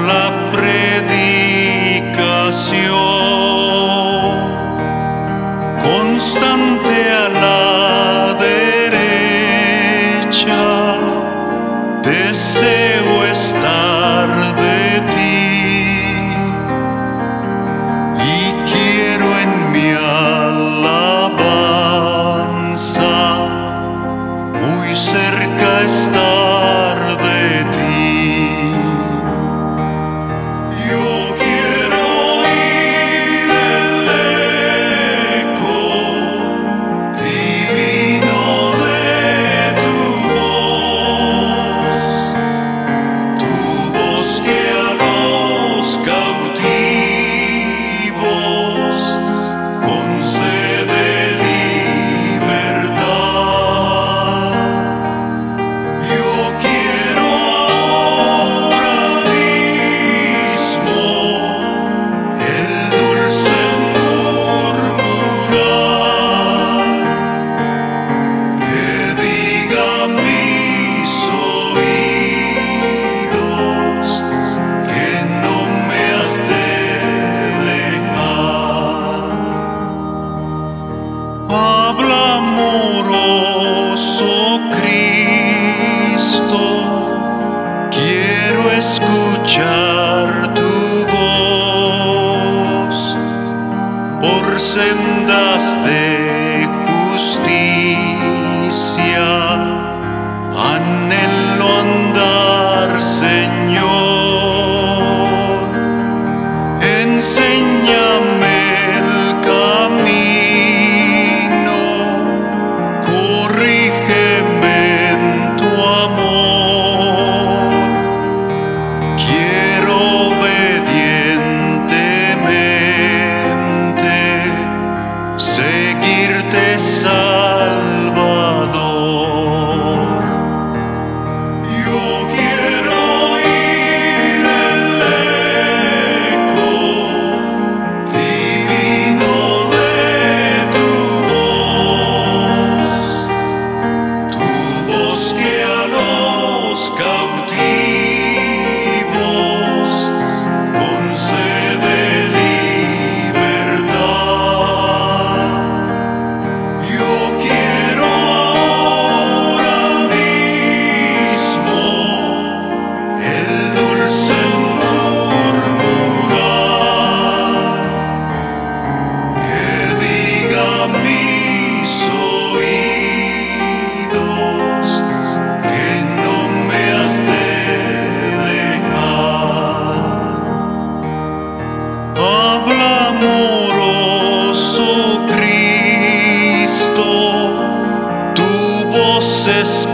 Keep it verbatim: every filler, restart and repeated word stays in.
la predicación constante a la derecha. Deseo estar de ti y quiero en mi alabanza muy cerca estar de ti. Yo quiero oír el eco divino de tu voz, tu voz que a los cautivos concede libertad. Yo quiero ahora mismo el dulce murmurar que diga a mis oídos que no me has de dejar. Habla, amoroso Cristo, quiero escuchar tu voz por sendas de justicia. Anhelo andar, Señor, enséñame el camino, corrígeme en tu amor. Quiero obedientemente seguirte, Salvador. Yo quiero oír el eco divino de tu voz, tu voz que a los cautivos concede libertad. Yo quiero ahora mismo el dulce murmurar que diga a mis oídos que no me has de dejar. Habla, amoroso Cristo, tu voz es